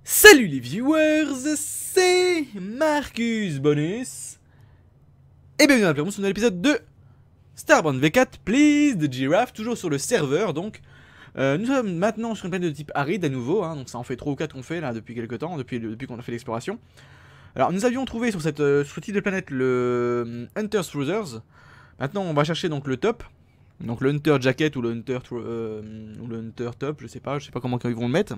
Salut les viewers, c'est Marcus Bonus et bienvenue dans un nouvel épisode de Starbound V4 Please de Giraffe, toujours sur le serveur. Donc nous sommes maintenant sur une planète de type aride à nouveau, hein, donc ça en fait 3 ou 4 qu'on fait là depuis quelques temps, depuis qu'on a fait l'exploration. Alors nous avions trouvé sur ce type de planète le Hunter's Cruisers. Maintenant on va chercher donc le top, donc le Hunter Jacket ou le Hunter Top, je sais pas comment ils vont le mettre.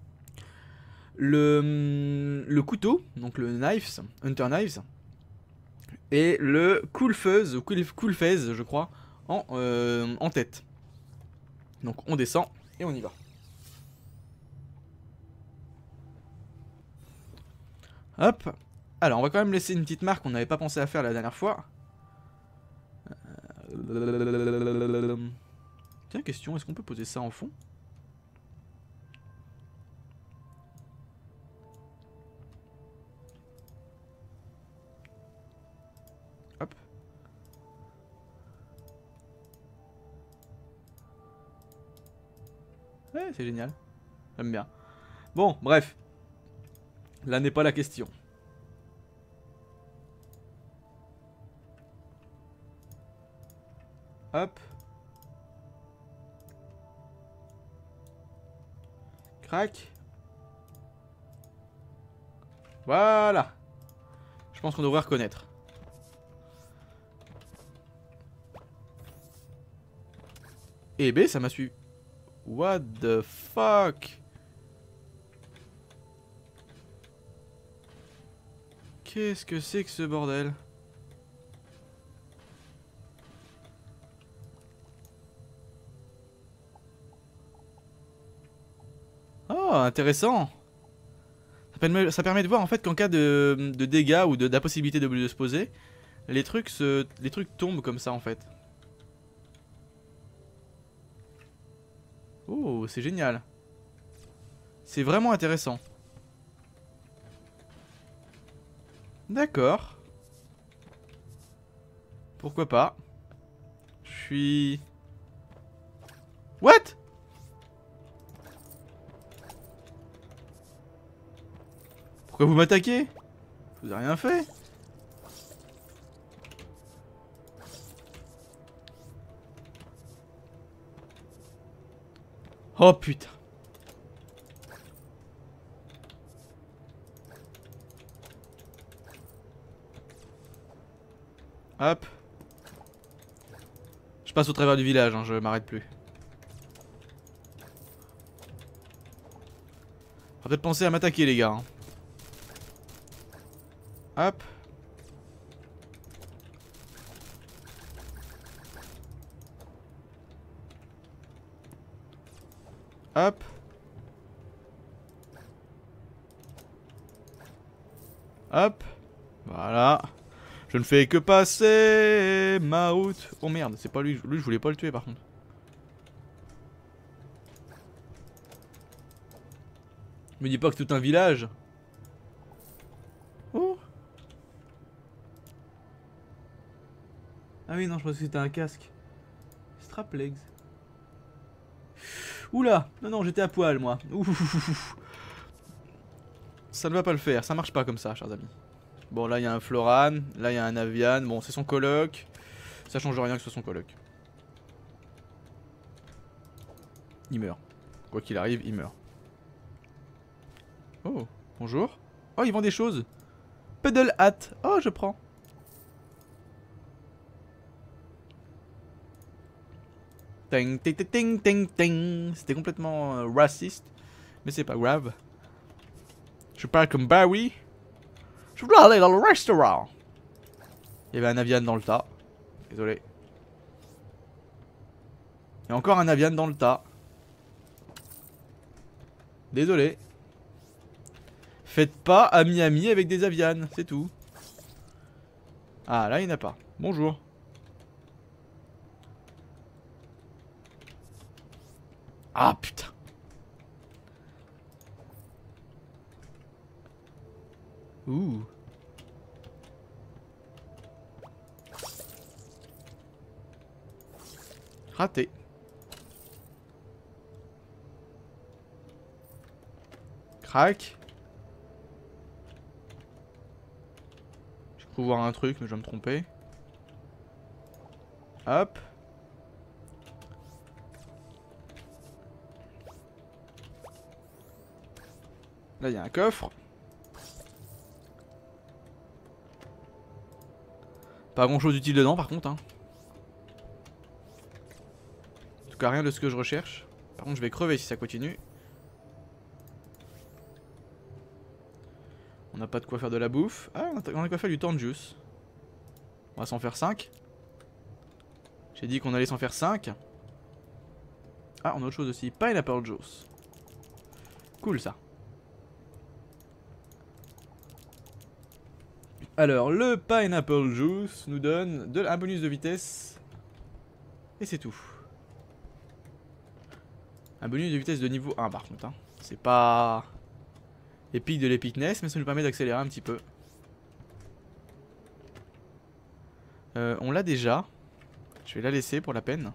Le couteau, donc le Knives, Hunter Knives, et le Cool Fuzz, Cool Fez, je crois, en tête. Donc on descend et on y va. Hop. Alors on va quand même laisser une petite marque qu'on n'avait pas pensé à faire la dernière fois. Tiens, question, est-ce qu'on peut poser ça en fond ? Hop. Ouais, c'est génial. J'aime bien. Bon, bref. Là n'est pas la question. Hop. Crac. Voilà. Je pense qu'on devrait reconnaître. Eh ben, ça m'a suivi. What the fuck? Qu'est-ce que c'est que ce bordel? Oh, intéressant. Ça permet de voir en fait qu'en cas de dégâts ou d'impossibilité de se poser, les trucs tombent comme ça en fait. Oh, c'est génial. C'est vraiment intéressant. D'accord. Pourquoi pas. Je suis... What? Pourquoi vous m'attaquez? Je vous ai rien fait. Oh putain. Hop. Je passe au travers du village, hein, je m'arrête plus. On va peut-être penser à m'attaquer les gars. Hein. Hop. Hop. Hop. Voilà. Je ne fais que passer ma route. Oh merde, c'est pas lui. Lui, je voulais pas le tuer par contre. Me dis pas que c'est tout un village. Oh. Ah oui, non, je pensais que c'était un casque. Straplegs. Oula. Non, non, j'étais à poil, moi. Ouh. Ça ne va pas le faire. Ça marche pas comme ça, chers amis. Bon, là, il y a un Floran. Là, il y a un Avian. Bon, c'est son coloc. Ça change rien que ce soit son coloc. Il meurt. Quoi qu'il arrive, il meurt. Oh, bonjour. Oh, ils vendent des choses. Puddle hat. Oh, je prends. Ting, ting, ting, ting, ting, ting. C'était complètement raciste. Mais c'est pas grave. Je parle comme Barry. Je voudrais aller dans le restaurant. Il y avait un Avian dans le tas. Désolé. Il y a encore un Avian dans le tas. Désolé. Faites pas ami-ami avec des Avians, c'est tout. Ah, là, il n'y en a pas. Bonjour. Ah, putain. Ouh. Raté. Crac. cru voir un truc, mais je vais me tromper. Hop. Là, il y a un coffre. Pas grand chose d'utile dedans, par contre. Hein. En tout cas, rien de ce que je recherche. Par contre, je vais crever si ça continue. On n'a pas de quoi faire de la bouffe. Ah, on a quoi faire du thorn juice. On va s'en faire 5. J'ai dit qu'on allait s'en faire 5. Ah, on a autre chose aussi. Pineapple juice. Cool ça. Alors, le pineapple juice nous donne un bonus de vitesse. Et c'est tout. Un bonus de vitesse de niveau 1 par contre. Hein. C'est pas épique de l'épicness, mais ça nous permet d'accélérer un petit peu. On l'a déjà. Je vais la laisser pour la peine.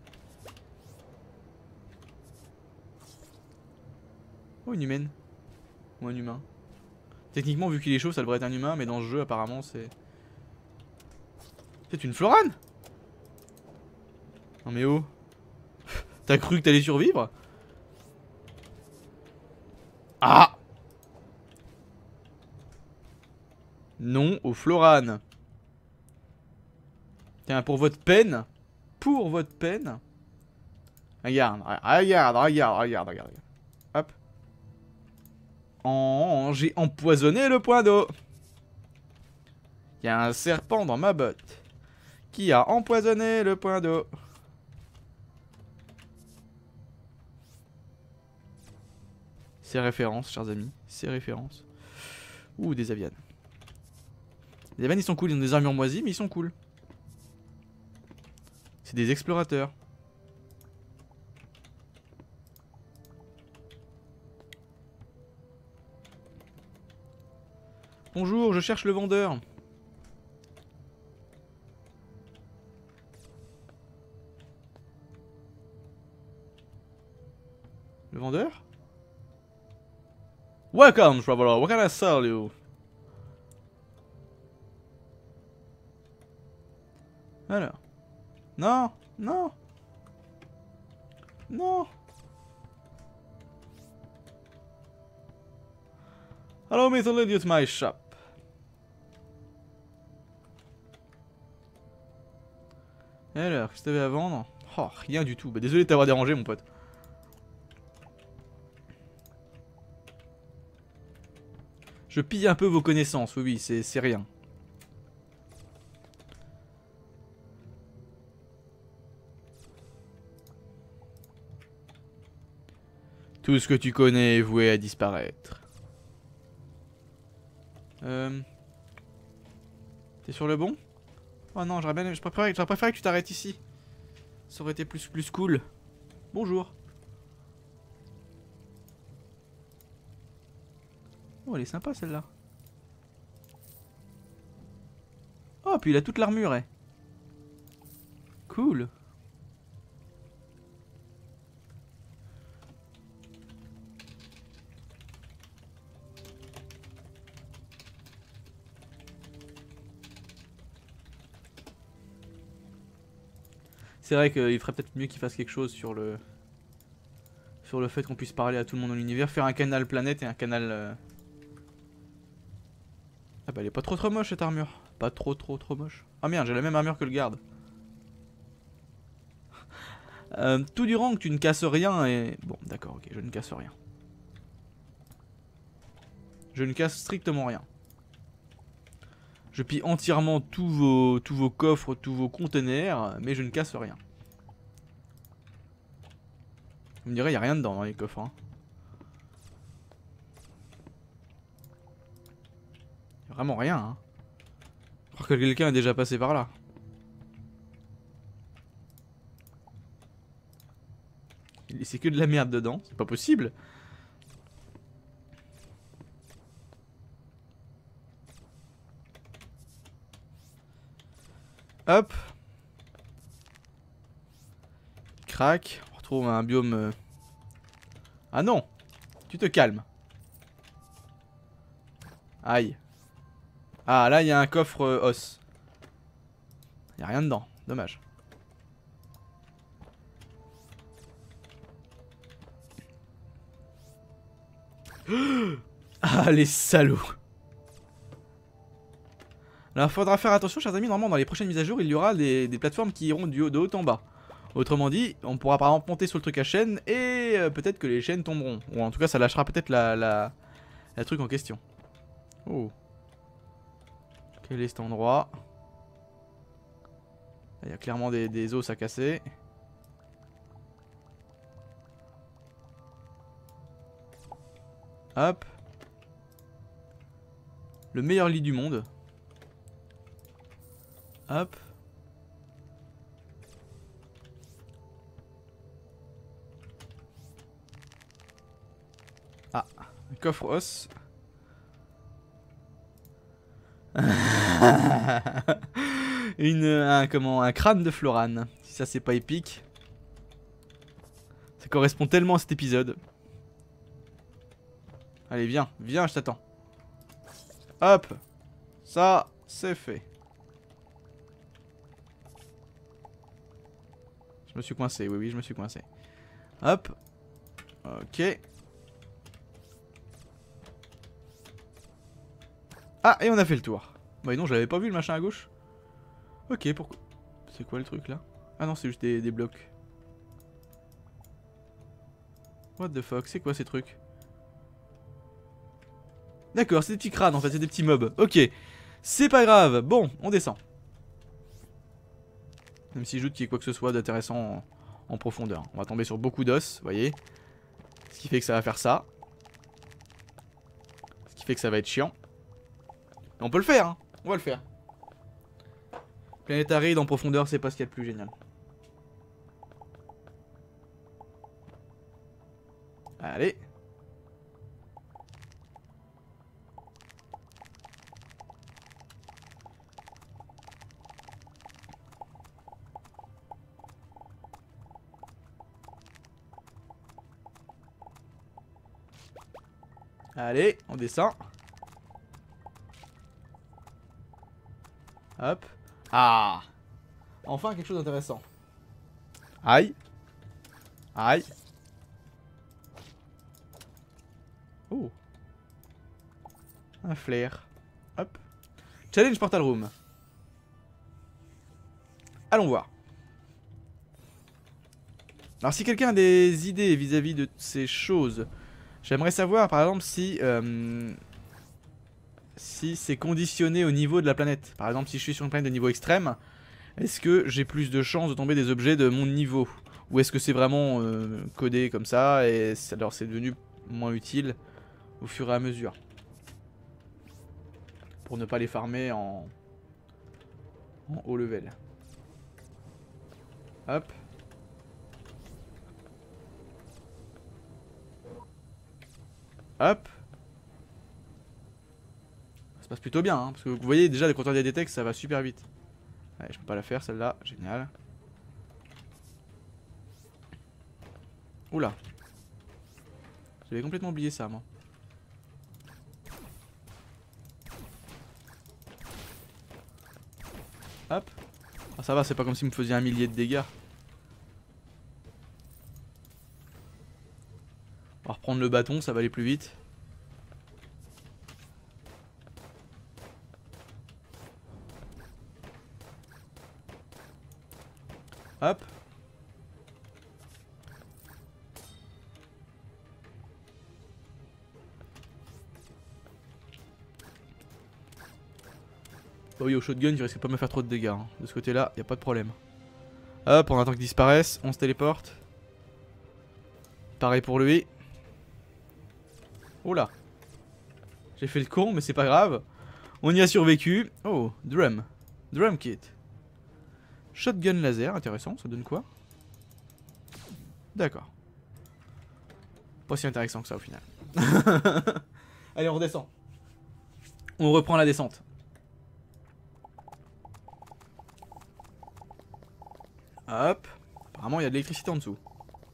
Oh, une humaine. Ou un humain. Techniquement, vu qu'il est chaud, ça devrait être un humain, mais dans ce jeu, apparemment, c'est... C'est une Florane? Non mais oh. T'as cru que t'allais survivre? Ah! Non au Florane. Tiens, pour votre peine. Pour votre peine. Regarde, regarde, regarde, regarde, regarde. Hop. Oh, j'ai empoisonné le point d'eau. Il y a un serpent dans ma botte qui a empoisonné le point d'eau. Ces références, chers amis. Ces références. Ouh, des avianes. Les avianes, ils sont cool. Ils ont des armures moisies, mais ils sont cool. C'est des explorateurs. Bonjour, je cherche le vendeur. Le vendeur? Welcome, traveler. What can I sell you? Alors. Non, non. Non. Allow me to lead you to my shop. Alors, qu'est-ce que t'avais à vendre? Oh, rien du tout. Bah, désolé de t'avoir dérangé, mon pote. Je pille un peu vos connaissances, oui, c'est rien. Tout ce que tu connais est voué à disparaître. T'es sur le bon? Oh non, j'aurais préféré que tu t'arrêtes ici. Ça aurait été plus cool. Bonjour. Oh, elle est sympa celle-là. Oh, puis il a toute l'armure, eh. Cool. C'est vrai qu'il ferait peut-être mieux qu'il fasse quelque chose sur le fait qu'on puisse parler à tout le monde dans l'univers. Faire un canal planète et un canal... Ah bah elle est pas trop moche cette armure. Pas trop moche. Ah merde, j'ai la même armure que le garde. Tout durant que tu ne casses rien et... Bon d'accord, ok, je ne casse rien. Je ne casse strictement rien. Je pille entièrement tous vos coffres, tous vos containers, mais je ne casse rien. Vous me direz, il n'y a rien dedans dans les coffres. Hein. Il n'y a vraiment rien. Hein. Je crois que quelqu'un est déjà passé par là. C'est que de la merde dedans, c'est pas possible. Hop. Crac. On retrouve un biome... Ah non. Tu te calmes. Aïe. Ah, là, il y a un coffre os. Il y a rien dedans. Dommage. Ah, les salauds. Alors, faudra faire attention, chers amis. Normalement, dans les prochaines mises à jour, il y aura des plateformes qui iront de haut en bas. Autrement dit, on pourra par exemple monter sur le truc à chaîne et peut-être que les chaînes tomberont. Ou en tout cas, ça lâchera peut-être la truc en question. Oh. Quel est cet endroit? Il y a clairement des os à casser. Hop. Le meilleur lit du monde. Hop. Ah, un coffre os. Un crâne de Florane. Si ça c'est pas épique. Ça correspond tellement à cet épisode. Allez, viens, viens, je t'attends. Hop. Ça, c'est fait. Je me suis coincé, oui, je me suis coincé. Hop. Ok. Ah, et on a fait le tour. Bah non, j'avais pas vu le machin à gauche. Ok, pourquoi? C'est quoi le truc là? Ah non, c'est juste des blocs. What the fuck, c'est quoi ces trucs? D'accord, c'est des petits crânes en fait, c'est des petits mobs. Ok, c'est pas grave. Bon, on descend. Même si je doute qu'il y ait quoi que ce soit d'intéressant en profondeur. On va tomber sur beaucoup d'os, vous voyez. Ce qui fait que ça va faire ça. Ce qui fait que ça va être chiant. Mais on peut le faire, hein. On va le faire. Planète aride en profondeur, c'est pas ce qu'il y a de plus génial. Allez. Allez, on descend. Hop. Ah. Enfin quelque chose d'intéressant. Aïe. Aïe. Oh. Un flair. Hop. Challenge Portal Room. Allons voir. Alors si quelqu'un a des idées vis-à-vis de ces choses, j'aimerais savoir par exemple si c'est conditionné au niveau de la planète. Par exemple si je suis sur une planète de niveau extrême, est-ce que j'ai plus de chances de tomber des objets de mon niveau? Ou est-ce que c'est vraiment codé comme ça et alors c'est devenu moins utile au fur et à mesure? Pour ne pas les farmer en haut level. Hop. Hop. Ça se passe plutôt bien, hein, parce que vous voyez déjà quand on a des textes ça va super vite. Allez, je peux pas la faire celle-là, génial. Oula. J'avais complètement oublié ça moi. Hop. Ah ça va, c'est pas comme s'il me faisait 1 millier de dégâts. On va reprendre le bâton, ça va aller plus vite. Hop. Bah oui, au shotgun, tu risques pas de me faire trop de dégâts. Hein. De ce côté-là, y a pas de problème. Hop, on attend qu'il disparaisse. On se téléporte. Pareil pour lui. Oula. J'ai fait le con, mais c'est pas grave. On y a survécu. Oh, drum. Drum kit. Shotgun laser, intéressant. Ça donne quoi? D'accord. Pas si intéressant que ça au final. Allez, on redescend. On reprend la descente. Hop. Apparemment, il y a de l'électricité en dessous.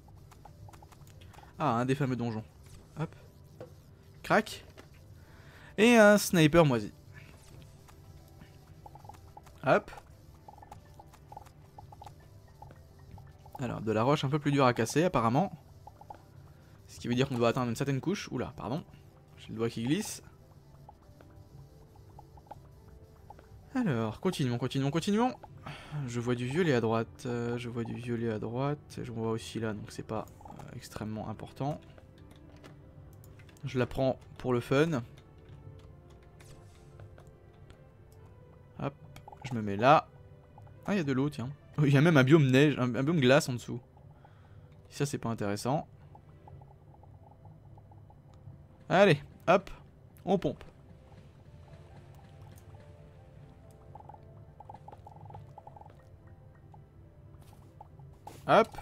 Ah, un des fameux donjons. Hop. Crac. Et un sniper moisi. Hop. Alors, de la roche un peu plus dure à casser, apparemment. Ce qui veut dire qu'on doit atteindre une certaine couche. Oula, pardon. J'ai le doigt qui glisse. Alors, continuons. Je vois du violet à droite. Je vois vois aussi là, donc c'est pas extrêmement important. Je la prends pour le fun. Hop, je me mets là. Ah, il y a de l'eau, tiens. Oh, il y a même un biome neige, un biome glace en dessous. Ça, c'est pas intéressant. Allez, hop, on pompe. Hop.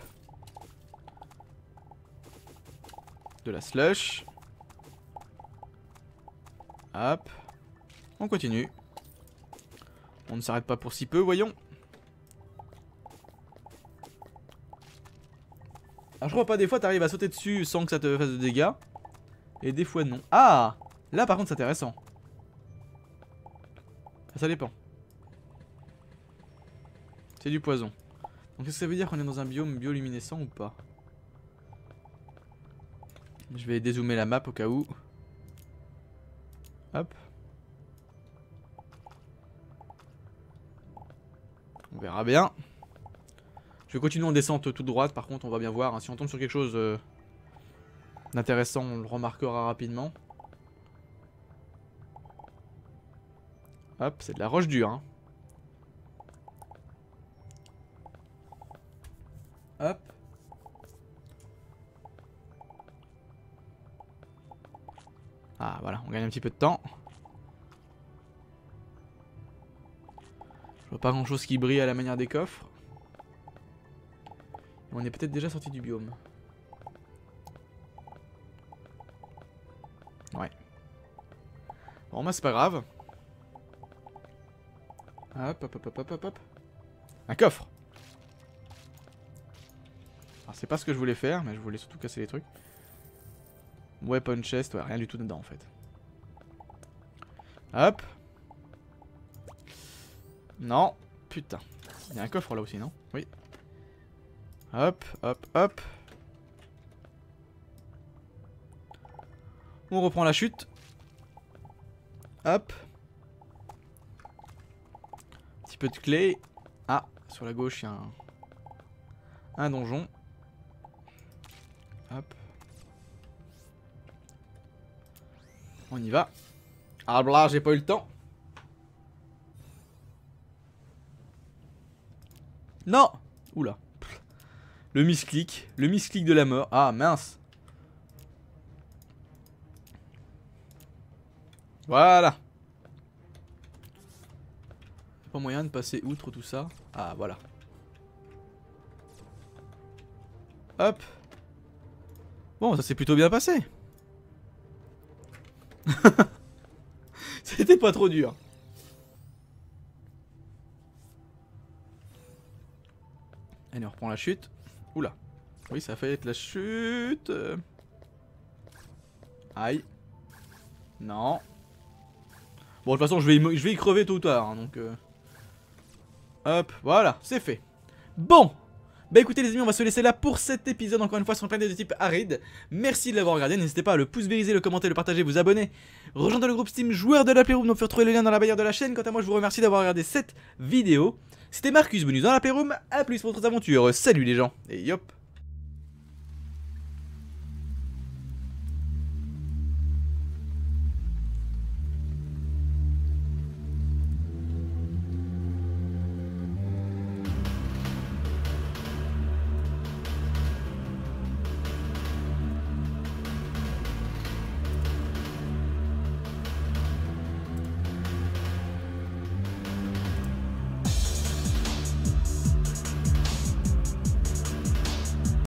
De la slush. Hop. On continue. On ne s'arrête pas pour si peu, voyons. Alors je crois pas, des fois t'arrives à sauter dessus sans que ça te fasse de dégâts. Et des fois non. Ah! Là par contre c'est intéressant. Ça dépend. C'est du poison. Donc est-ce que ça veut dire qu'on est dans un biome bioluminescent ou pas? Je vais dézoomer la map au cas où. Hop. On verra bien. Je vais continuer en descente toute droite, par contre on va bien voir, hein. Si on tombe sur quelque chose d'intéressant, on le remarquera rapidement. Hop, c'est de la roche dure, hein. Hop. Ah voilà, on gagne un petit peu de temps. Je vois pas grand chose qui brille à la manière des coffres. On est peut-être déjà sorti du biome. Ouais. Bon, bah c'est pas grave. Hop. Un coffre. Alors c'est pas ce que je voulais faire, mais je voulais surtout casser les trucs. Weapon chest, ouais, rien du tout dedans en fait. Hop. Non. Putain. Il y a un coffre là aussi, non? Oui. Hop. On reprend la chute. Hop. Petit peu de clé. Ah, sur la gauche, il y a un donjon. Hop. On y va. Ah là, j'ai pas eu le temps. Non. Oula. Le misclick de la mort. Ah mince. Voilà. Pas moyen de passer outre tout ça. Ah voilà. Hop. Bon, ça s'est plutôt bien passé. C'était pas trop dur. Allez, on reprend la chute. Oula. Oui, ça a failli être la chute. Aïe. Non. Bon, de toute façon, je vais y crever tôt ou tard. Hein, donc, hop, voilà, c'est fait. Bon. Bah écoutez les amis, on va se laisser là pour cet épisode, encore une fois sur une planète de type aride. Merci de l'avoir regardé, n'hésitez pas à le pouce vériser, le commenter, le partager, vous abonner. Rejoindre le groupe Steam joueur de la Playroom, donc vous pouvez retrouver le lien dans la barrière de la chaîne. Quant à moi, je vous remercie d'avoir regardé cette vidéo. C'était Marcus Bonus dans la Playroom, à plus pour d'autres aventures, salut les gens, et yop.